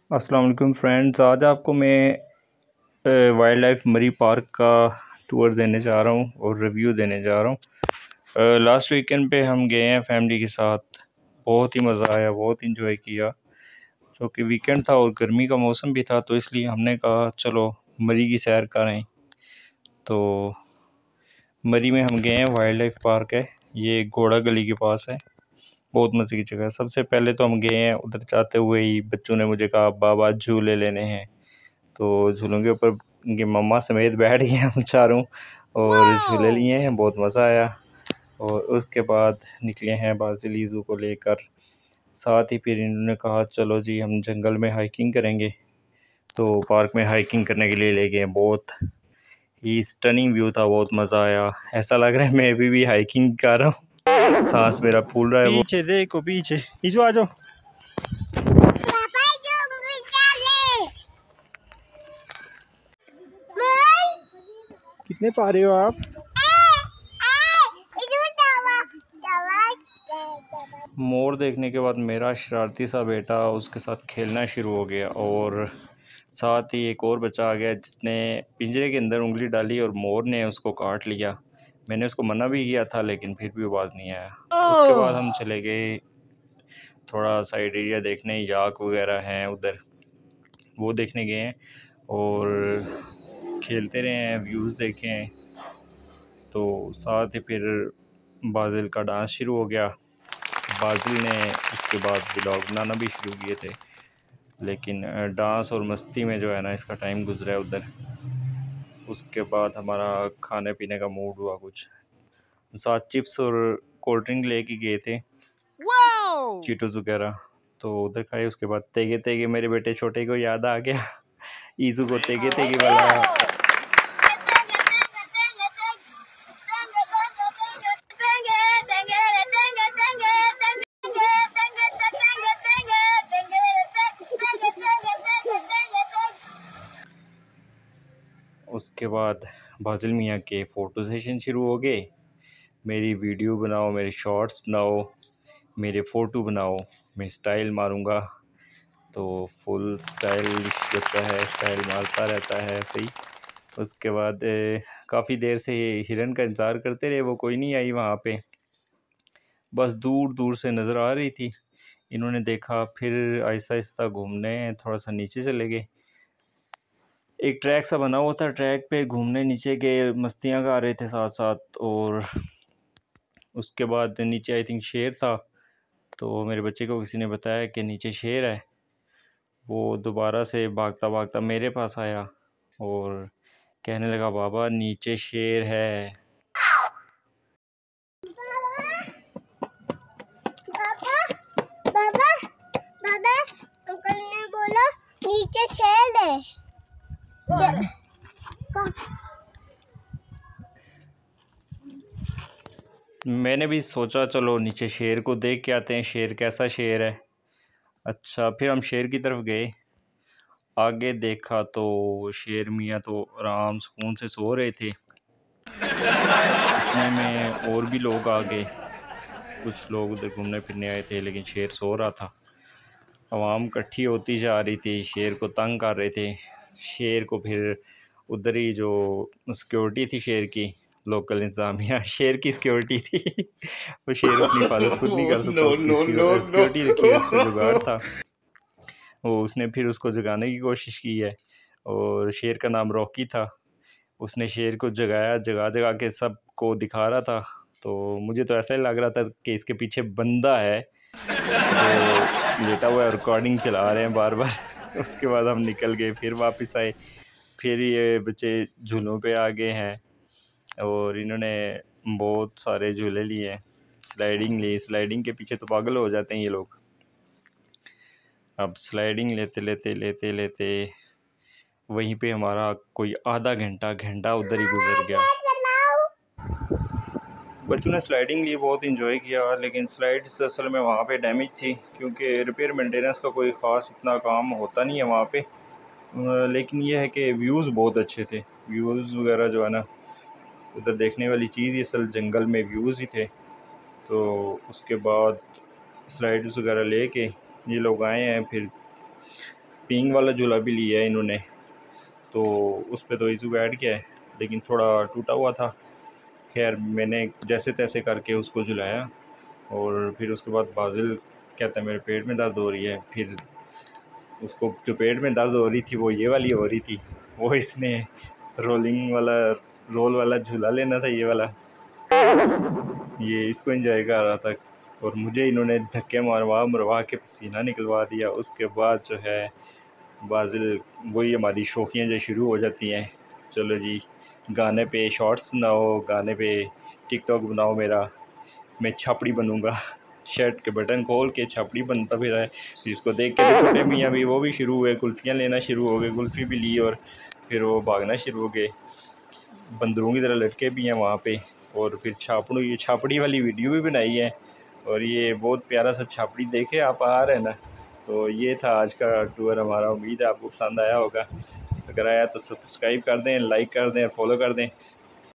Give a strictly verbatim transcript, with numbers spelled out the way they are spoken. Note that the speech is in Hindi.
अस्सलाम वालेकुम फ्रेंड्स। आज आपको मैं वाइल्ड लाइफ मरी पार्क का टूर देने जा रहा हूँ और रिव्यू देने जा रहा हूँ। लास्ट वीकेंड पे हम गए हैं फैमिली के साथ। बहुत ही मज़ा आया, बहुत इंजॉय किया। जो कि वीकेंड था और गर्मी का मौसम भी था, तो इसलिए हमने कहा चलो मरी की सैर करें। तो मरी में हम गए हैं, वाइल्ड लाइफ पार्क है ये, घोड़ा गली के पास है। बहुत मज़े की जगह है। सबसे पहले तो हम गए हैं, उधर जाते हुए ही बच्चों ने मुझे कहा बाबा झूले लेने हैं, तो झूलों के ऊपर उनकी मम्मा समेत बैठ गए हम चारों और झूले लिए हैं। बहुत मज़ा आया। और उसके बाद निकले हैं बाजिल ज़ू को लेकर। साथ ही फिर इन्होंने कहा चलो जी हम जंगल में हाइकिंग करेंगे, तो पार्क में हाइकिंग करने के लिए ले गए। बहुत ही स्टनिंग व्यू था, बहुत मज़ा आया। ऐसा लग रहा है मैं अभी भी हाइकिंग कर रहा हूँ, सांस मेरा फूल रहा है। वो पीछे देखो, पीछे इजो आ जाओ। कितने पा रहे हो आप? मोर देखने के बाद मेरा शरारती सा बेटा उसके साथ खेलना शुरू हो गया, और साथ ही एक और बच्चा आ गया जिसने पिंजरे के अंदर उंगली डाली और मोर ने उसको काट लिया। मैंने उसको मना भी किया था लेकिन फिर भी आवाज़ नहीं आया। उसके बाद हम चले गए थोड़ा साइड एरिया देखने, याक वगैरह हैं उधर, वो देखने गए हैं और खेलते रहे हैं, व्यूज़ देखे हैं। तो साथ ही फिर बाजिल का डांस शुरू हो गया। बाजिल ने उसके बाद व्लॉग बनाना भी शुरू किए थे, लेकिन डांस और मस्ती में जो है ना इसका टाइम गुजरा है उधर। उसके बाद हमारा खाने पीने का मूड हुआ कुछ, साथ चिप्स और कोल्ड ड्रिंक लेके गए थे, चीटोस वगैरह, तो उधर खाए। उसके बाद तेगे तेगे मेरे बेटे छोटे को याद आ गया, ईजू को तेगे तेगे वाला। उसके बाद बाजिल मियाँ के फ़ोटो सेशन शुरू हो गए। मेरी वीडियो बनाओ, मेरे शॉर्ट्स बनाओ, मेरे फ़ोटो बनाओ, मैं स्टाइल मारूंगा। तो फुल स्टाइलिश बच्चा है, स्टाइल मारता रहता है ऐसे ही। उसके बाद काफ़ी देर से हिरन का इंतज़ार करते रहे, वो कोई नहीं आई वहाँ पे, बस दूर दूर से नज़र आ रही थी। इन्होंने देखा, फिर आहिस्ता आहिस्ता घूमने थोड़ा सा नीचे चले गए। एक ट्रैक सा बना हुआ था, ट्रैक पे घूमने नीचे गए, मस्तियाँ गा रहे थे साथ साथ। और उसके बाद नीचे आई थिंक शेर था, तो मेरे बच्चे को किसी ने बताया कि नीचे शेर है। वो दोबारा से भागता भागता मेरे पास आया और कहने लगा बाबा नीचे शेर है। बाबा बाबा बाबा अंकल ने बोला नीचे शेर है। मैंने भी सोचा चलो नीचे शेर को देख के आते हैं, शेर कैसा शेर है। अच्छा, फिर हम शेर की तरफ गए। आगे देखा तो शेर मियाँ तो आराम सुकून से सो रहे थे। इतने में और भी लोग आ गए, कुछ लोग उधर घूमने फिरने आए थे, लेकिन शेर सो रहा था। आवाम इकट्ठी होती जा रही थी, शेर को तंग कर रहे थे। शेर को फिर उधर ही जो सिक्योरिटी थी शेर की, लोकल इंतज़ामिया शेर की सिक्योरिटी थी वो शेर अपनी हिफाजत खुद नहीं कर सकता, उसकी सिक्योरिटी रखी है, उसका जुगाड़ था वो। उसने फिर उसको जगाने की कोशिश की है, और शेर का नाम रॉकी था। उसने शेर को जगाया, जगा जगा के सबको दिखा रहा था। तो मुझे तो ऐसा ही लग रहा था कि इसके पीछे बंदा है जो लेटा हुआ है, रिकॉर्डिंग चला रहे हैं बार बार उसके बाद हम निकल गए, फिर वापस आए। फिर ये बच्चे झूलों पे आ गए हैं और इन्होंने बहुत सारे झूले लिए हैं, स्लाइडिंग ली। स्लाइडिंग के पीछे तो पागल हो जाते हैं ये लोग। अब स्लाइडिंग लेते लेते लेते लेते वहीं पे हमारा कोई आधा घंटा घंटा उधर ही गुजर गया। बच्चों ने स्लाइडिंग लिए, बहुत इंजॉय किया, लेकिन स्लाइड्स असल में वहाँ पे डैमेज थी, क्योंकि रिपेयर मेंटेनेंस का कोई ख़ास इतना काम होता नहीं है वहाँ पे। लेकिन ये है कि व्यूज़ बहुत अच्छे थे, व्यूज़ वगैरह जो है ना उधर देखने वाली चीज़, ये असल जंगल में व्यूज़ ही थे। तो उसके बाद स्लाइड्स वगैरह लेके ये लोग आए हैं, फिर पींग वाला झूला भी लिया है इन्होंने, तो उस पर तो ईज़ू ऐड किया है, लेकिन थोड़ा टूटा हुआ था। खैर मैंने जैसे तैसे करके उसको झुलाया, और फिर उसके बाद बाजिल कहता है मेरे पेट में दर्द हो रही है। फिर उसको जो पेट में दर्द हो रही थी वो ये वाली हो रही थी, वो इसने रोलिंग वाला रोल वाला झूला लेना था, ये वाला, ये इसको एंजॉय कर रहा था। और मुझे इन्होंने धक्के मारवा मरवा के पसीना निकलवा दिया। उसके बाद जो है बाजिल, वही हमारी शौकियाँ जो शुरू हो जाती हैं, चलो जी गाने पे शॉर्ट्स बनाओ, गाने पे टिकटॉक बनाओ, मेरा मैं छापड़ी बनूंगा। शर्ट के बटन खोल के छापड़ी बनता फिर है। जिसको देख के तो छोटे मियाँ भी वो भी शुरू हुए, कुल्फ़ियाँ लेना शुरू हो गए, कुल्फ़ी भी ली और फिर वो भागना शुरू हो गए, बंदरों की तरह लटके भी हैं वहाँ पे। और फिर छापड़ू ये छापड़ी वाली वीडियो भी बनाई है, और ये बहुत प्यारा सा छापड़ी देखे आप आ रहे हैं ना। तो ये था आज का टूर हमारा, उम्मीद है आपको पसंद आया होगा। अगर आया तो सब्सक्राइब कर दें, लाइक कर दें, फॉलो कर दें।